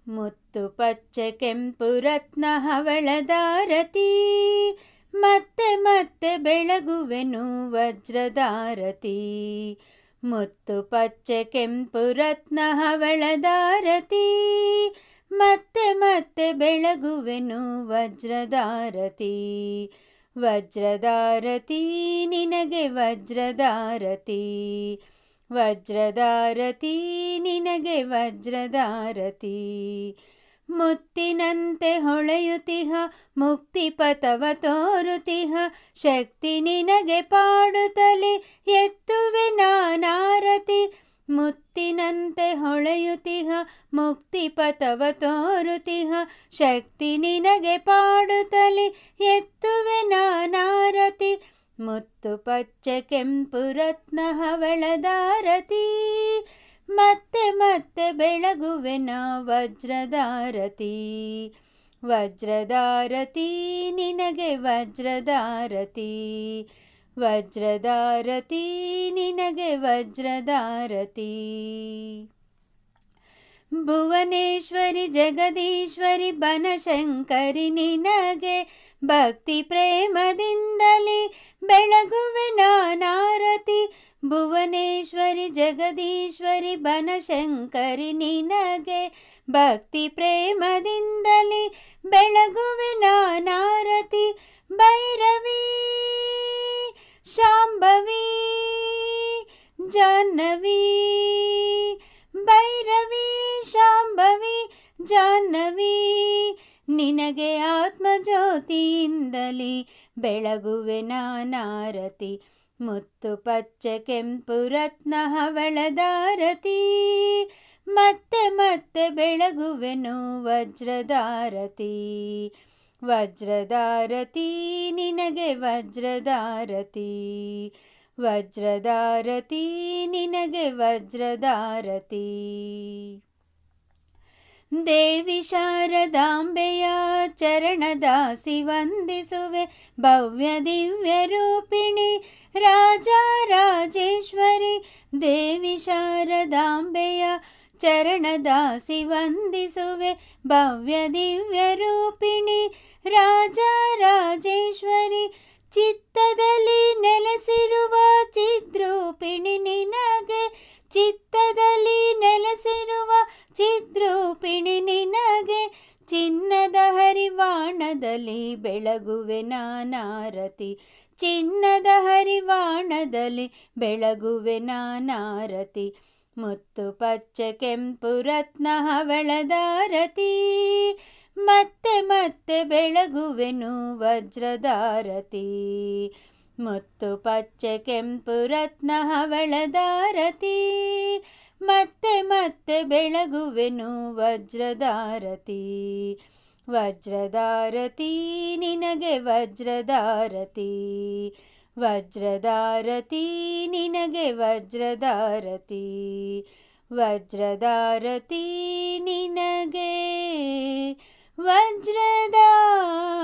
ಮುತ್ತು ಪಚ್ಚೆ ಕೆಂಪು ರತ್ನ ಹವಳದಾರತಿ, ಮತ್ತೆ ಮತ್ತೆ ಬೆಳಗುವೆನು ವಜ್ರದಾರತಿ. ಮುತ್ತು ಪಚ್ಚೆ ಕೆಂಪು ರತ್ನ ಹವಳದಾರತಿ, ಮತ್ತೆ ಮತ್ತೆ ಬೆಳಗುವೆನು ವಜ್ರದಾರತಿ. ವಜ್ರದಾರತಿ ನಿನಗೆ ವಜ್ರದಾರತಿ, ವಜ್ರದಾರತಿ ನಿನಗೆ ವಜ್ರದಾರತಿ. ಮುತ್ತಿನಂತೆ ಹೊಳೆಯುತ್ತಿಹ ಮುಕ್ತಿ ಪಥವ ತೋರುತ್ತಿಹ, ಶಕ್ತಿ ನಿನಗೆ ಪಾಡುತ್ತಲೇ ಎತ್ತುವೆ ನಾನಾರತಿ. ಮುತ್ತಿನಂತೆ ಹೊಳೆಯುತ್ತಿಹ ಮುಕ್ತಿ ಪಥವ ತೋರುತ್ತಿಹ, ಶಕ್ತಿ ನಿನಗೆ ಪಾಡುತ್ತಲೇ ಎತ್ತುವೆ ನಾನಾರತಿ. ಮುತ್ತು ಪಚ್ಚೆ ಕೆಂಪು ರತ್ನ ಹವಳದಾರತಿ, ಮತ್ತೆ ಮತ್ತೆ ಬೆಳಗುವೆನ ವಜ್ರದಾರತಿ. ವಜ್ರದಾರತಿ ನಿನಗೆ ವಜ್ರದಾರತಿ, ವಜ್ರದಾರತಿ ನಿನಗೆ ವಜ್ರದಾರತಿ. ಭುವನೇಶ್ವರಿ ಜಗದೀಶ್ವರಿ ಬನಶಂಕರಿ ನಿನಗೆ ಭಕ್ತಿ ಪ್ರೇಮದಿಂದಲೇ ಬೆಳಗುವೆ ನಾನಾರತಿ. ಭುವನೇಶ್ವರಿ ಜಗದೀಶ್ವರಿ ಬನಶಂಕರಿ ನಿನಗೆ ಭಕ್ತಿ ಪ್ರೇಮದಿಂದಲೇ ಬೆಳಗುವೆ ನಾನಾರತಿ. ಭೈರವಿ ಶಾಂಭವಿ ಜಾಹ್ನವಿ, ಭೈರವಿ ಶಾಂಭವಿ ಜಾಹ್ನವಿ, ನಿನಗೆ ಆತ್ಮಜ್ಯೋತಿಯಿಂದಲೇ ಬೆಳಗುವೆ ನಾನಾರತಿ. ಮುತ್ತು ಪಚ್ಚೆ ಕೆಂಪು ರತ್ನ ಹವಳದಾರತಿ, ಮತ್ತೆ ಮತ್ತೆ ಬೆಳಗುವೆನು ವಜ್ರದಾರತಿ. ವಜ್ರದಾರತಿ ನಿನಗೆ ವಜ್ರದಾರತಿ, ವಜ್ರದಾರತಿ ನಿನಗೆ ವಜ್ರದಾರತಿ. ದೇವಿ ಶಾರದಾಂಬೆಯ ಚರಣದಾಸಿ ವಂದಿಸುವೆ, ಭವ್ಯ ದಿವ್ಯ ರೂಪಿಣಿ ರಾಜರಾಜೇಶ್ವರಿ. ದೇವಿ ಶಾರದಾಂಬೆಯ ಚರಣದಾಸಿ ವಂದಿಸುವೆ, ಭವ್ಯ ದಿವ್ಯ ರೂಪಿಣಿ ರಾಜರಾಜೇಶ್ವರಿ. ಚಿತ್ತದಲ್ಲಿ ನೆಲೆಸಿರುವ ಚಿದ್ರೂಪಿಣಿ ನಿನಗೆ, ಚಿತ್ತದಲ್ಲಿ ನೆಲೆಸಿರುವ ಚಿದ್ರೂಪಿಣಿ ನಿನಗೆ, ಚಿನ್ನದ ಹರಿವಾಣದಲ್ಲಿ ಬೆಳಗುವೆ ನಾನಾರತಿ. ಚಿನ್ನದ ಹರಿವಾಣದಲ್ಲಿ ಬೆಳಗುವೆ ನಾನಾರತಿ. ಮುತ್ತು ಪಚ್ಚೆ ಕೆಂಪು ರತ್ನ ಹವಳದಾರತಿ, ಮತ್ತೆ ಮತ್ತೆ ಬೆಳಗುವೆನು ವಜ್ರದಾರತಿ. ಮುತ್ತು ಪಚ್ಚೆ ಕೆಂಪು ರತ್ನ ಹವಳದಾರತಿ, ಮತ್ತೆ ಮತ್ತೆ ಬೆಳಗುವೆನು ವಜ್ರದಾರತಿ. ವಜ್ರದಾರತಿ ನಿನಗೆ ವಜ್ರದಾರತಿ, ವಜ್ರದಾರತಿ ನಿನಗೆ ವಜ್ರದಾರತಿ. ವಜ್ರದಾರತಿ ನಿನಗೆ ವಜ್ರದಾರತಿ.